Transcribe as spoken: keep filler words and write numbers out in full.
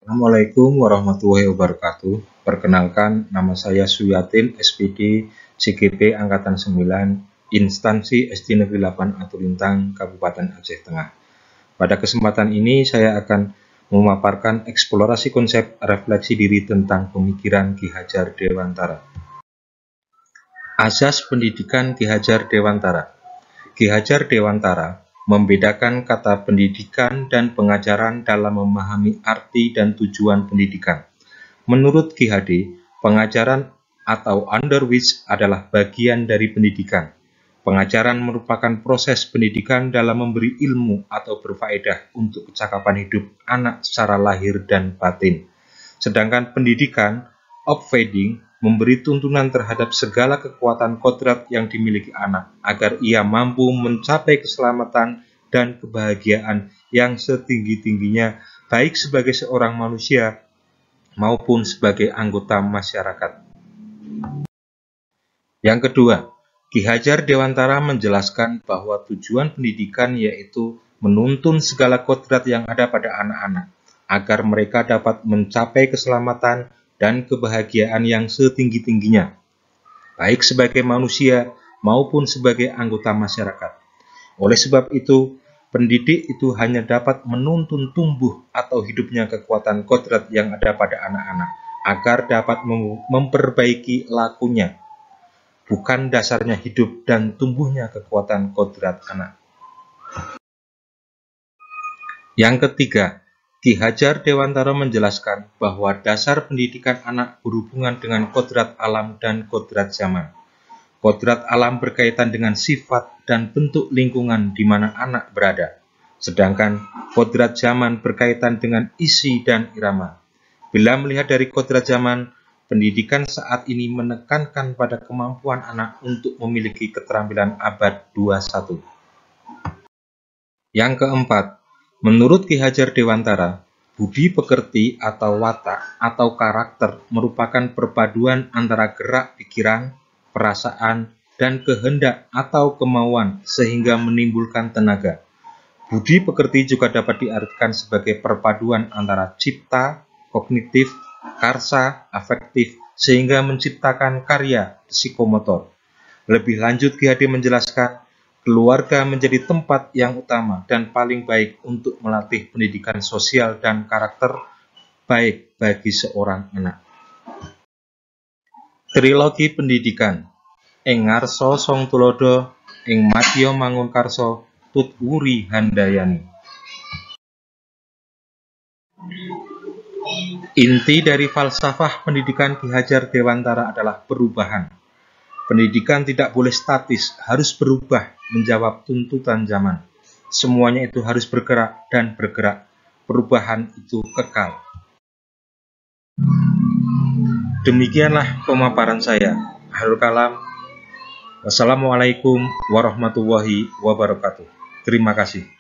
Assalamualaikum warahmatullahi wabarakatuh. Perkenalkan, nama saya Suyatin, S P D, C G P Angkatan sembilan, Instansi S D Negeri delapan Atulintang, Kabupaten Aceh Tengah. Pada kesempatan ini, saya akan memaparkan eksplorasi konsep refleksi diri tentang pemikiran Ki Hajar Dewantara. Asas pendidikan Ki Hajar Dewantara. Ki Hajar Dewantara membedakan kata pendidikan dan pengajaran dalam memahami arti dan tujuan pendidikan. Menurut Ki H D, pengajaran atau underwich adalah bagian dari pendidikan. Pengajaran merupakan proses pendidikan dalam memberi ilmu atau berfaedah untuk kecakapan hidup anak secara lahir dan batin. Sedangkan pendidikan, upfeeding, memberi tuntunan terhadap segala kekuatan kodrat yang dimiliki anak, agar ia mampu mencapai keselamatan dan kebahagiaan yang setinggi-tingginya, baik sebagai seorang manusia maupun sebagai anggota masyarakat. Yang kedua, Ki Hajar Dewantara menjelaskan bahwa tujuan pendidikan yaitu menuntun segala kodrat yang ada pada anak-anak, agar mereka dapat mencapai keselamatan dan kebahagiaan yang setinggi-tingginya, baik sebagai manusia maupun sebagai anggota masyarakat. Oleh sebab itu, pendidik itu hanya dapat menuntun tumbuh atau hidupnya kekuatan kodrat yang ada pada anak-anak, agar dapat mem memperbaiki lakunya, bukan dasarnya hidup dan tumbuhnya kekuatan kodrat anak. Yang ketiga, Ki Hajar Dewantara menjelaskan bahwa dasar pendidikan anak berhubungan dengan kodrat alam dan kodrat zaman. Kodrat alam berkaitan dengan sifat dan bentuk lingkungan di mana anak berada, sedangkan kodrat zaman berkaitan dengan isi dan irama. Bila melihat dari kodrat zaman, pendidikan saat ini menekankan pada kemampuan anak untuk memiliki keterampilan abad dua puluh satu. Yang keempat, menurut Ki Hajar Dewantara, budi pekerti atau watak atau karakter merupakan perpaduan antara gerak pikiran, perasaan, dan kehendak atau kemauan sehingga menimbulkan tenaga. Budi pekerti juga dapat diartikan sebagai perpaduan antara cipta, kognitif, karsa, afektif, sehingga menciptakan karya psikomotor. Lebih lanjut, Ki H D menjelaskan, keluarga menjadi tempat yang utama dan paling baik untuk melatih pendidikan sosial dan karakter baik bagi seorang anak. Trilogi pendidikan. Ing ngarsa song tulodo, ing madya mangunkarsa, tut wuri handayani. Inti dari falsafah pendidikan Ki Hajar Dewantara adalah perubahan. Pendidikan tidak boleh statis, harus berubah menjawab tuntutan zaman. Semuanya itu harus bergerak dan bergerak. Perubahan itu kekal. Demikianlah pemaparan saya. Akhirul kalam. Wassalamualaikum warahmatullahi wabarakatuh. Terima kasih.